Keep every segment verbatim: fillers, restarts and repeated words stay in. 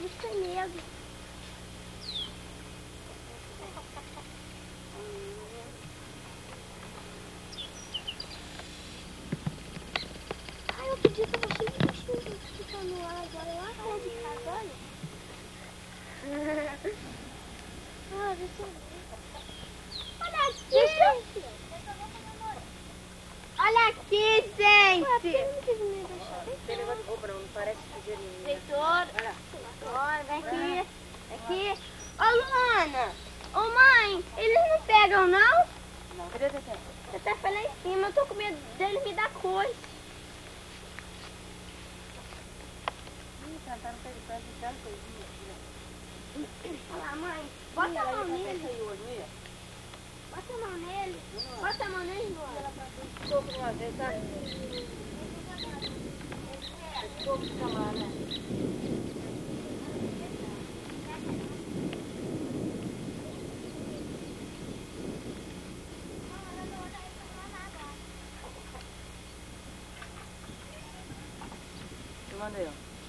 bicho tem medo. Ai, outro dia tava cheio de bichinho ficando lá, agora lá atrás de casa, olha. Ah, deixa eu ver. Olha aqui! Olha aqui, gente! Ele vai de roupa, não parece sujeirinho. Feitor! Olha, vem aqui. Vem aqui. Ô, Luana! Ô, mãe! Eles não pegam, não? Não, cadê o Teté? Teté foi lá em cima. Eu tô com medo dele me dar coisa. Ih, cantaram pra ele, parece que cada coisinha. Olha lá, mãe. Bota a mão nele. Bota a mão nele. Bota a mão nele, Luana. Soco de uma vez, sabe? Soco de chamar, né? Eu mandei, ó.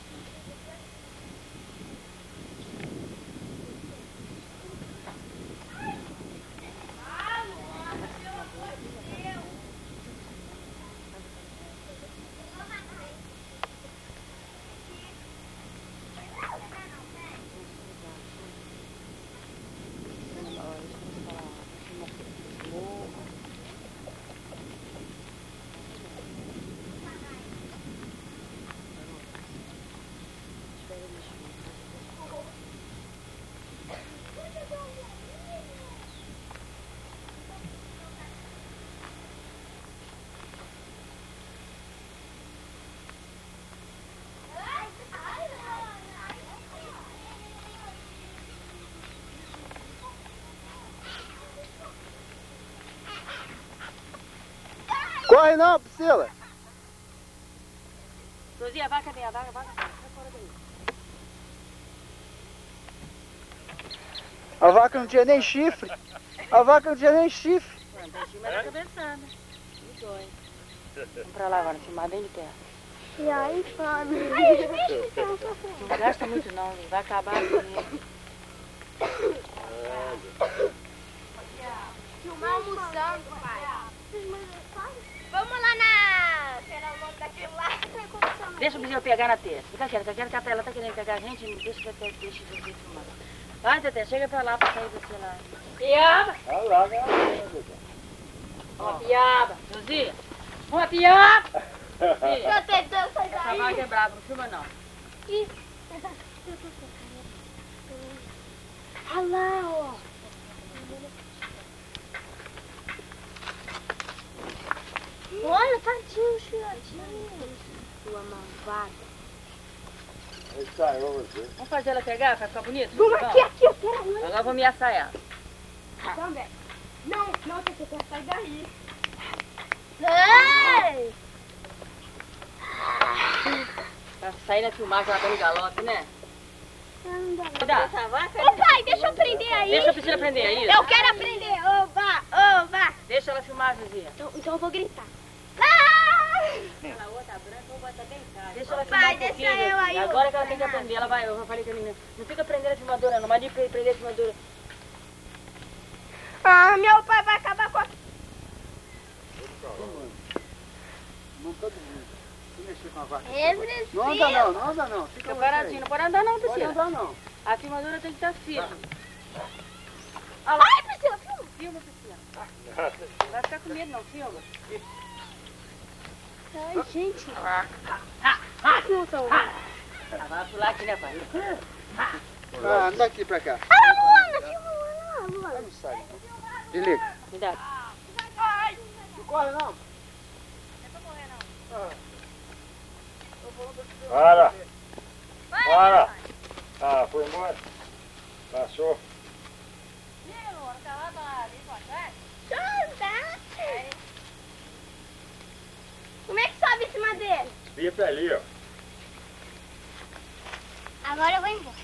Corre não, Priscila! Rosinha, a vaca vem, a vaca, a vaca. Sai fora daí. A vaca não tinha nem chifre. A vaca não tinha nem chifre. Não tem chifre, mas é cabeçada. Me dói. Vamos pra lá agora, filmar bem de perto. E aí, infame. Ai, os bichos estão sofrendo. Não gasta muito não, vai acabar assim. Filmar almoçando, pai. Vamos lá na... Será o nome daquilo lá? Deixa o vizinho pegar na testa. Fica quieto, fica quieto que ela tá querendo pegar a gente. Deixa que até deixa você filmar. Vai, Teté, chega pra lá pra sair desse lá. Piaba! Olha lá, galera. Uma piaba. Josia, uma piaba! Eu tentando sair Essa daí. vaca é brava, não filma não. Olha lá, ó. Olha, tadinho, filhotinho. Sua malvada. Ele saiu você. Vamos fazer ela pegar pra ficar bonito? Vamos aqui, aqui, eu quero muito. Agora eu vou ameaçar ela. Também. Não, não, você quer sair daí. Ei! Pra sair na filmagem ela dando galope, né? Cuidado. Ô pai, deixa eu prender aí. Deixa a Priscila prender aí. Eu quero aprender. Oba, oba. Deixa ela filmar, Josia. Então, então eu vou gritar. Ah! Aquela outra branca, eu vou botar bem cara. Deixa ela Pai, filmar um deixa pouquinho. eu aí, Josia. Agora eu que ela tem que vou aprender, ela vai. Eu já falei com a menina. Não fica prendendo a filmadora, não. Mas de prender a filmadora. Ah, meu pai vai acabar com a... Não todo mundo. Não mexer com a vaca. É, Não anda não, não anda não. Fica Fica paradinho. Não pode andar não, Não pode Priscila. andar não. A filmadora tem que estar firme. Ai, Priscila, filma. Filma, Priscila. Não vai ficar com medo não, filma. Ai, gente. Ah, vai pular aqui, né, pai? Ah, anda aqui pra cá. Ah, Luana, filma, Luana. Luana. Não sai. Desliga. Cuidado. Não corre não. Para! Para! Ah, foi embora. Passou. Como é que sobe em cima dele? Via pra ali, ó. Agora eu vou embora.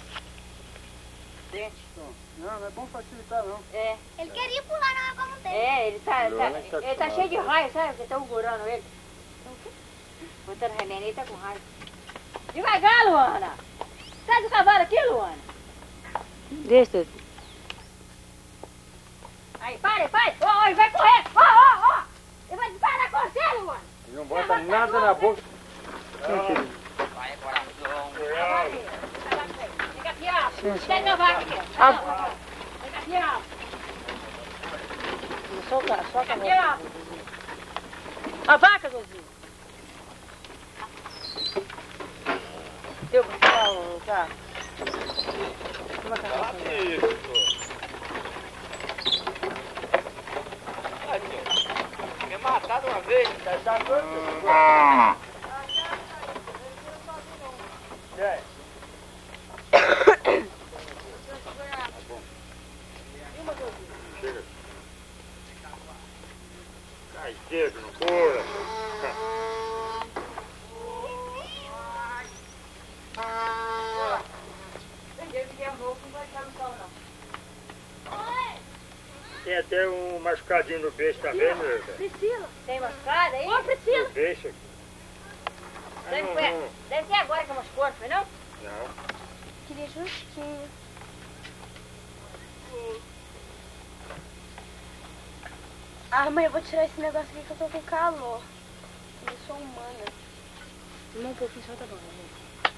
Não, não é bom facilitar não. É, Ele queria pular na água, não tem. é, ele tá, tá, Luana está ele tá acostumado. cheio de raio, sabe? Porque tá ugurando ele. Botando remédio, ele tá com raiva. Devagar, Luana! Sai do cavalo aqui, Deixa. Aí, para, para! Ô, ô, ele vai correr! Ô, ô, ô! Ele vai disparar com você, mano! Não bota nada na boca. Vai, coração. Fica aqui, ó! Sai da vaca aqui! Ah. Fica aqui, ó! Solta, solta a Aqui, ó! vaca. A vaca, Joãozinho. Deu pra tirar o carro? Como é que tá? Me mataram uma vez. Tá doido? Quem? Chega. Cai cedo, não pula. Tem até um machucadinho no beijo, tá vendo, meu irmão? Priscila! Tem machucada aí? Ô, Priscila! No beijo aqui. Deve, não, foi, não. deve ser agora que machucou, não foi não? Não. Queria justinho. Ah, mãe, eu vou tirar esse negócio aqui que eu tô com calor. Eu sou humana. Um pouquinho só tá bom, né?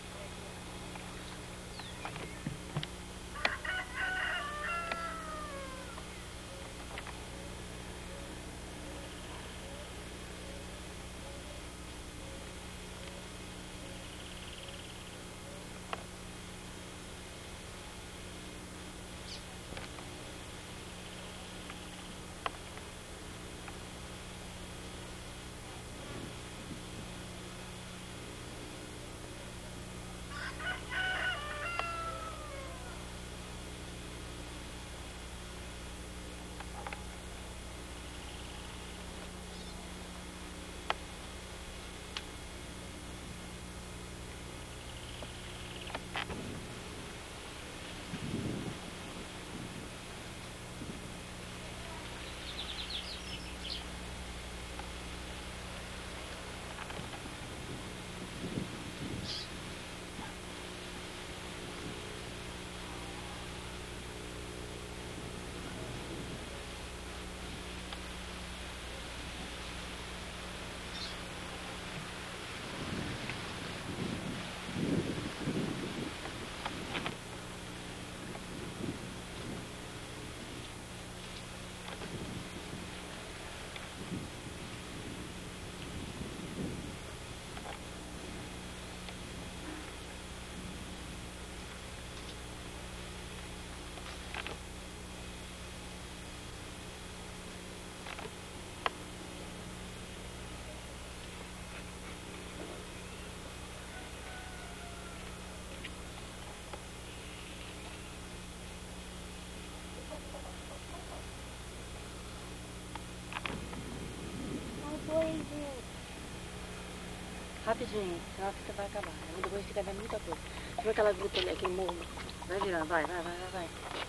Rapidinho, senão a fita vai acabar. Depois fica dando muita coisa. Deixa eu ver aquela gruta ali, aquele morro. Vai virando, vai, vai, vai, vai, vai.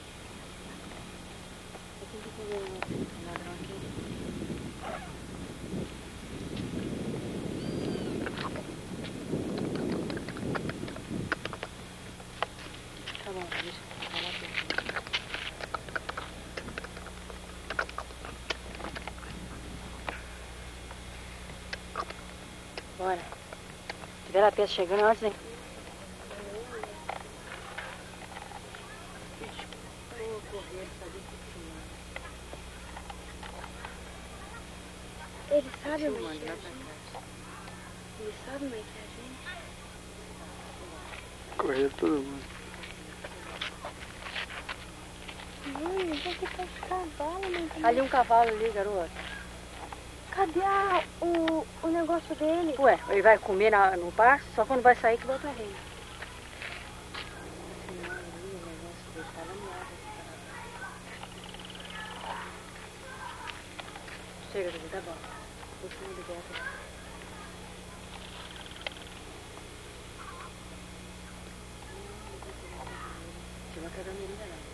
Eu tenho que fazer um ladrão aqui. Tá bom, deixa eu falar aqui. Bora. Tiver a peça chegando antes, hein? Ele sabe, mãe, que a gente... Ele sabe, mãe, que a gente... Correr todo mundo. Mãe, eu vou ficar os cavalos, mãe. Ali um cavalo ali, garoto. Cadê a, o, o negócio dele? Ué, ele vai comer na, no pasto, só quando vai sair que volta a rei. Chega, Dudu, tá bom. O fundo do gato. Tinha uma caganeira lá.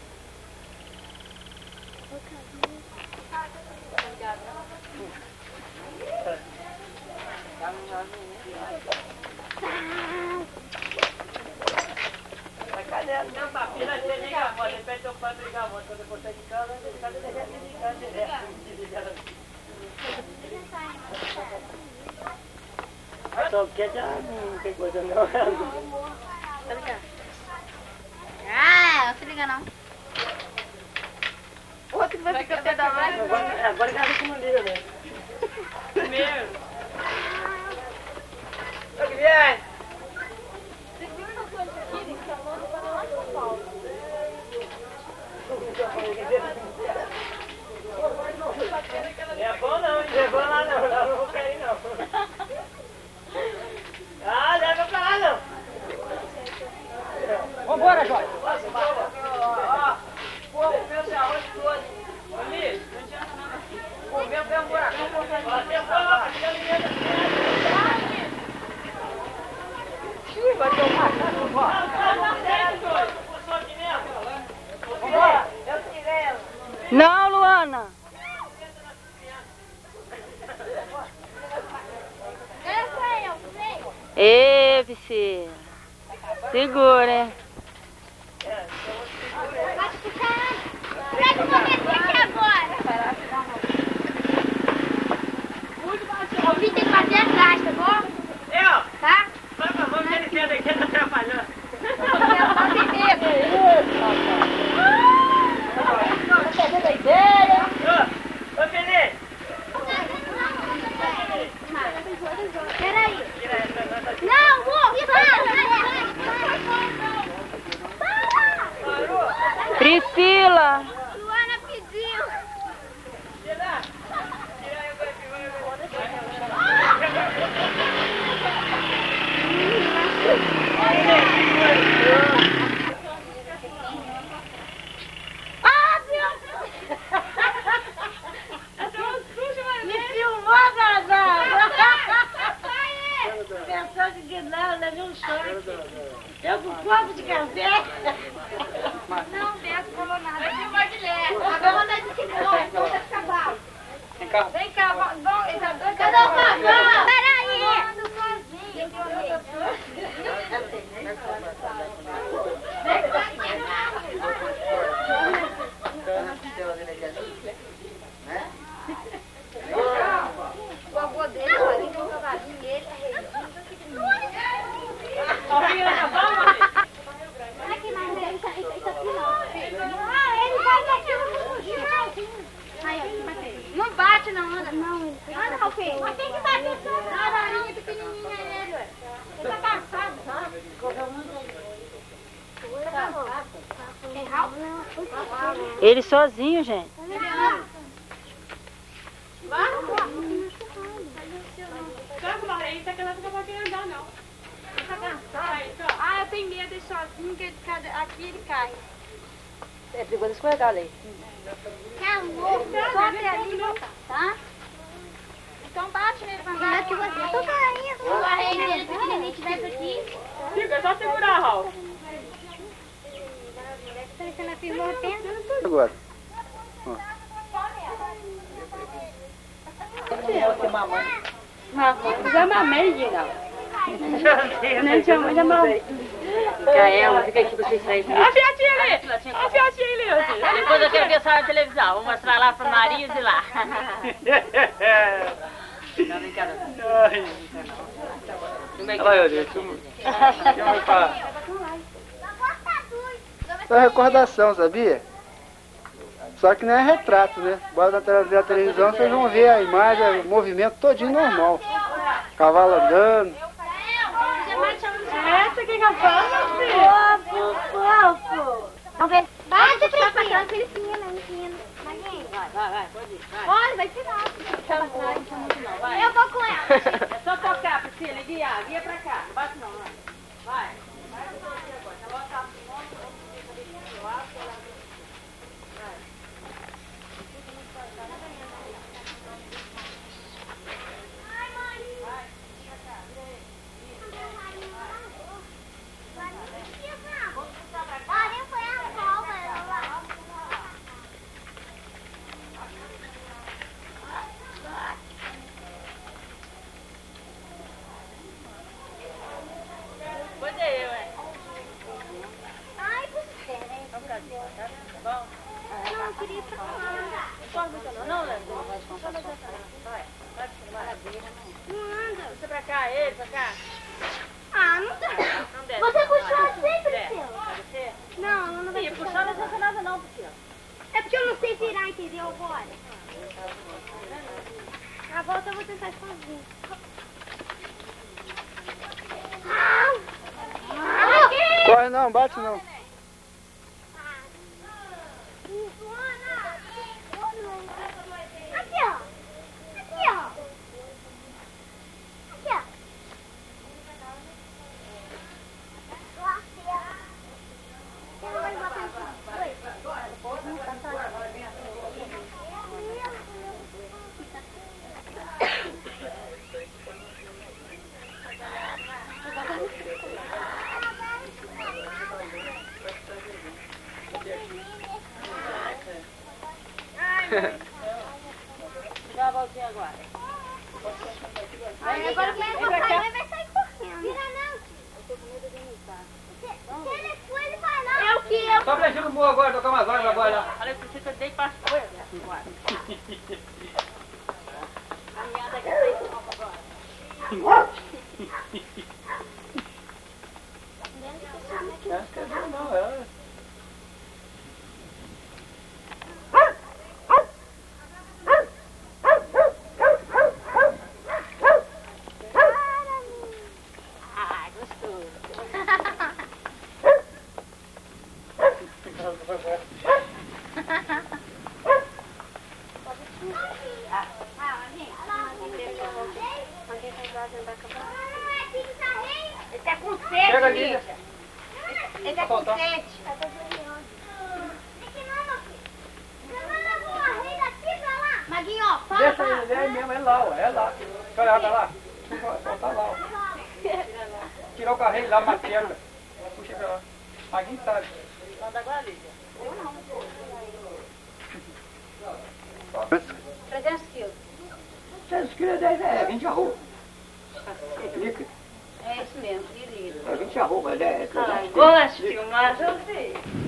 Ô, Cadinho. Vai cair. Não, papi, nós temos que ligar a moto. Ele pede teu pai pra ligar a moto. Quando eu botar de casa, ele vai deixar de ligar direto. Só que já não tem coisa não. Ah, não se liga não. Outro vai ficar pedalando. Agora, agora já com maneira, velho. Primeiro. Ô, Guilherme. É bom não, não é bom lá não, não vou cair não. Ah, leva pra lá não. Vambora, Jorge. Pô, comeu esse arroz todo. Ô, Liz, não adianta não. Comeu, comeu um buracão. Você fala, que alimenta. Ih, vai ter um macaco, ó. Vambora. Eu tirei ela. Não, Luana. Ê, Priscila. Segura, hein? Vai ficar. Pega uma vez aqui agora. O Vitor tem que fazer atrás, tá bom? Eu? Tá? Vai pra mão que ele quer daqui, tá atrapalhando. Eu vou beber. Tá fazendo a ideia? Ô, ô, Felipe. Peraí. Não, vou. Para. Priscila. Luana pediu. Ah, Deus! Me filmou, Zazá! Pensou que não, levei um choque. Eu com copo de café. Não, Beto falou nada. Vai filmar de leve. Agora vou andar de ciclone, vou andar de cavalo. Vem cá. Vem cá, vamos. Eles adoram cadê o cavalo? Peraí! O avô dele, o Marinho, tem um cavalinho dele, a Regina. Ó, filha, tá bom, Maria? Aqui, mas isso aqui não. Ah, ele faz aquilo no não bate, não, anda. Não, anda, Ralfinho. Mas tem que bater tudo. Não, a varinha pequenininha nele, ué. Ele tá cansado, sabe? Tem Ralf? Ele sozinho, gente. Vai. Ah, eu tenho medo de sozinho, que aqui ele cai. É perigoso escorregar ali. Calma, só até ali, tá? Então bate nele pra andar. Que você tô caindo. Se o arreio dele pequenininho tivesse aqui. Fica, é só segurar, Raul. Você não filmou o tempo? Agora. Não, já mamei, Gina. Não te amo, já mamei. Fica ela, fica aqui pra vocês saírem. Olha a fiotinha ali! Olha a fiotinha ali! Depois eu quero ver a senhora na televisão. Vou mostrar lá pro nariz e lá. Não, brincadeira. Olha, gente. Isso é recordação, sabia? Só que não é retrato, né? Bora na televisão, vocês vão ver a imagem, o movimento todinho normal. Cavalo andando. Essa que é a fama, filho? Fofo, fofo. Vamos ver. Bate, Priscila. Priscila, menina. Vai, vai, vai, pode ir. Vai. Olha, vai tirar. Eu vou com ela. É só tocar, Priscila, e guiar. Guia pra cá. Não bate não, vai. Vai. Vai com você agora. Você vai botar no nome, eu vou deixar lá, sei lá. Tá bom? Não, eu queria ir pra lá. Não corre muito não, não, Léo? Vai, vai, vai. Não anda. Você pra cá, ele pra cá. Ah, não dá. Não desce. Você puxou sempre, Desce. seu. Vai descer? Não, não, não vai Ih, puxar. puxar não adianta nada não, Priscila. É porque eu não sei virar, entendeu, agora? Na volta eu vou tentar sozinho. Corre não, bate não. Aqui, ó. Aqui, ó. Aqui, ó. Dá uma voltinha agora. Aí agora vai sair, ele vai sair correndo. Vira não. Se, se ele for, ele vai lá. É o que eu... Só pra no morro agora, tocar umas horas agora. Olha, Priscila, que eu dei pra coisa agora. A minha daqui a pouco agora. Não, é. Ah, gostoso. Ele tá com sede, Chega ali. Lídia. Ele tá com Falta. sede. É que não, meu filho. Você vai levar o arreio daqui pra lá. Maguinho, ó, fala. Deixa ele aí mesmo, é lá, ó, é lá. Deixa eu olhar pra lá. Só tá lá, ó. Tirou o carrinho lá, matando. Puxa pra lá. Alguém sabe. Manda agora, Lídia. trezentos quilos. trezentos quilos é vinte arroba. Líquido. É isso mesmo, de litro. É vinte arroba, é dez. Gosto, mas eu sei.